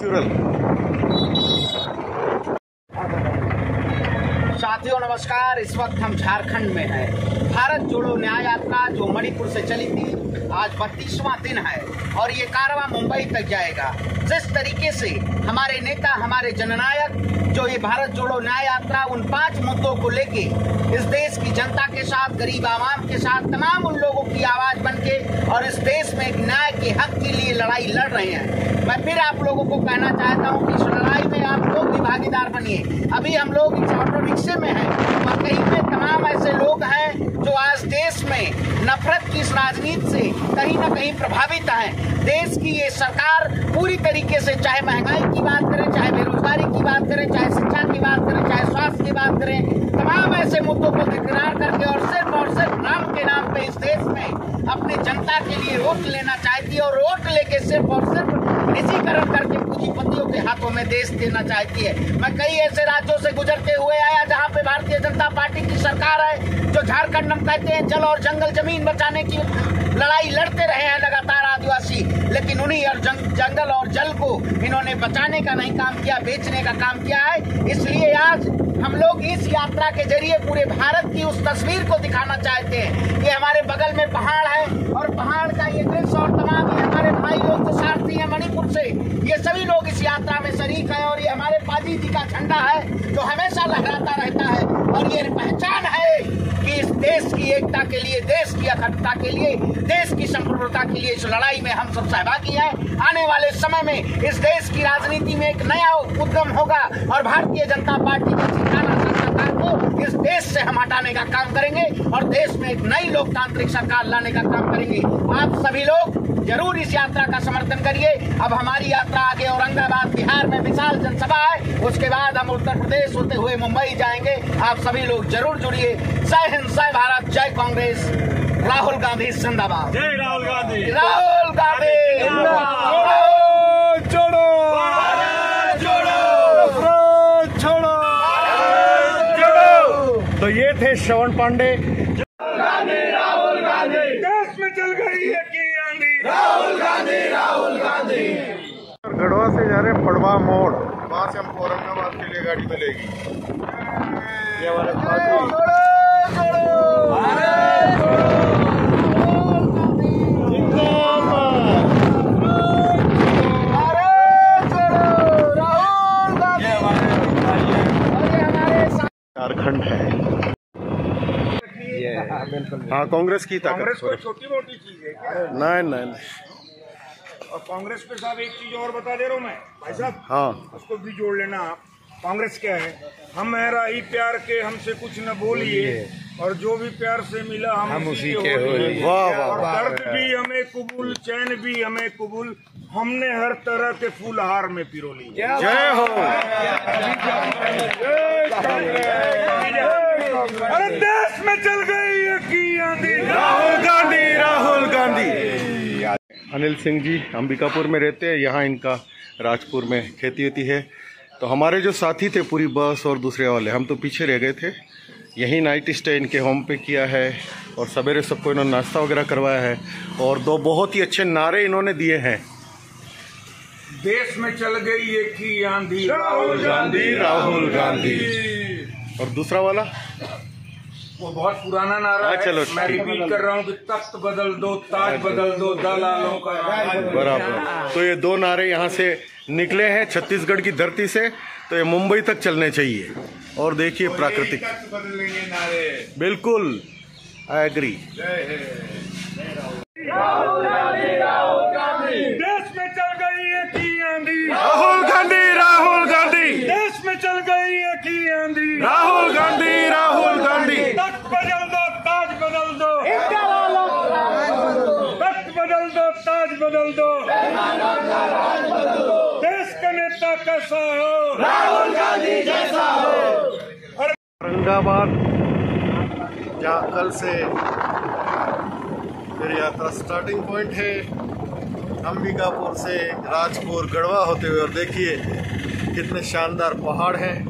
Natural. साथियों नमस्कार, इस वक्त हम झारखंड में हैं। भारत जोड़ो न्याय यात्रा जो मणिपुर से चली थी, आज 32वां दिन है और ये कारवां मुंबई तक जाएगा। जिस तरीके से हमारे नेता, हमारे जननायक जो ये भारत जोड़ो न्याय यात्रा उन 5 मुद्दों को लेके इस देश की जनता के साथ, गरीब आवाम के साथ, तमाम उन लोगों की आवाज बन के और इस देश में एक न्याय के हक के लिए लड़ाई लड़ रहे हैं। मैं फिर आप लोगों को कहना चाहता हूं कि इस लड़ाई में आप लोग भी भागीदार बनिए। अभी हम लोग इस ऑटो रिक्शे में हैं और कहीं पे तमाम ऐसे लोग हैं जो आज देश में नफरत की इस राजनीति से कहीं ना कहीं प्रभावित हैं। देश की ये सरकार पूरी तरीके से, चाहे महंगाई की बात करें, चाहे बेरोजगारी की बात करें, चाहे शिक्षा की बात करें, चाहे स्वास्थ्य की बात करें, तमाम ऐसे मुद्दों को बरकरार करके और सिर्फ नाम के नाम पे इस देश में अपने जनता के लिए वोट लेना चाहती है और वोट लेके सिर्फ और सिर्फ निजीकरण करके पूंजीपतियों के हाथों में देश देना चाहती है। मैं कई ऐसे राज्यों से गुजरते हुए आया जहां पे भारतीय जनता पार्टी की सरकार है, जो झारखंड हम कहते हैं जल और जंगल जमीन बचाने की लड़ाई लड़ते रहे हैं लगातार आदिवासी, लेकिन उन्हीं और जंगल और जल को इन्होंने बचाने का नहीं काम किया, बेचने का काम किया है। इसलिए आज हम लोग इस यात्रा के जरिए पूरे भारत की उस तस्वीर को दिखाना चाहते हैं। ये हमारे बगल में पहाड़ है और पहाड़ का ये दृश्य और तमाम ये हमारे भाई लोग जो सारथी हैं मणिपुर से, ये सभी लोग इस यात्रा में शरीक हैं और ये हमारे पाजी जी का झंडा है जो हमेशा लहराता रहता है और ये पहचान है कि इस देश की एकता के लिए, देश की अखंडता के लिए, देश की संप्रभुता के लिए इस लड़ाई में हम सब सहभागी हैं। आने वाले समय में इस देश की राजनीति में एक नया उद्गम होगा और भारतीय जनता पार्टी की सरकार को इस देश से हम हटाने का काम करेंगे और देश में एक नई लोकतांत्रिक सरकार लाने का काम करेंगे। आप सभी लोग जरूर इस यात्रा का समर्थन करिए। अब हमारी यात्रा आगे औरंगाबाद बिहार में विशाल जनसभा है, उसके बाद हम उत्तर प्रदेश होते हुए मुंबई जाएंगे। आप सभी लोग जरूर जुड़िए। जय हिंद, जय भारत, जय कांग्रेस। राहुल गांधी जिंदाबाद। जय राहुल गांधी। राहुल गांधी छोड़ो, तो ये थे श्रवण पांडे। राहुल गांधी देश में चल गई है की आंधी। राहुल गांधी गढ़वा से जा रहे पड़वा मोड़, वहाँ से हमको औरंगाबाद के लिए गाड़ी मिलेगी। ये हमारे झारखंड है। हाँ, कांग्रेस की ताकत। कांग्रेस कोई छोटी मोटी चीज है क्या? नहीं। और कांग्रेस पे साहब एक चीज और बता दे रहा हूँ मैं भाई साहब, हाँ, उसको भी जोड़ लेना आप। कांग्रेस क्या है? हम राही प्यार के, हमसे कुछ न बोलिए और जो भी प्यार से मिला हम उसी के होइए। वाह, और दर्द भी हमें कबूल, चैन भी हमें कबूल, हमने हर तरह के फूल हार में पिरो ली। जय हो। अरे देश में चल गई है की आंधी। राहुल गांधी। अनिल सिंह जी अंबिकापुर में रहते हैं, यहाँ इनका राजपुर में खेती होती है। तो हमारे जो साथी थे पूरी बस और दूसरे वाले, हम तो पीछे रह गए थे। यही नाइट स्टे इनके होम पे किया है और सवेरे सबको इन्होंने नाश्ता वगैरह करवाया है और 2 बहुत ही अच्छे नारे इन्होंने दिए हैं। देश में चल गई एक ही आंधी। राहुल गांधी। और दूसरा वाला वो बहुत पुराना नारा है। चलो, मैं रिपीट कर रहा हूँ कि तख्त बदल दो, ताज बदल दो, दलालों का राज। बराबर। तो ये 2 नारे यहाँ से निकले हैं छत्तीसगढ़ की धरती से, तो ये मुंबई तक चलने चाहिए। और देखिए प्राकृतिक, बदलेंगे नारे। बिल्कुल आई एग्री। राहुल गांधी देश में चल गई है की आंधी। राहुल गांधी। देश में चल गई है की आंधी। राहुल गांधी। तख्त बदल दो, ताज बदल दो, तख्त बदल दो, ताज बदल दो, देश का नेता कैसा हो? राहुल गांधी जैसा हो। औरंगाबाद जहाँ कल से मेरी यात्रा स्टार्टिंग पॉइंट है, अंबिकापुर से राजपुर गढ़वा होते हुए, और देखिए कितने शानदार पहाड़ हैं।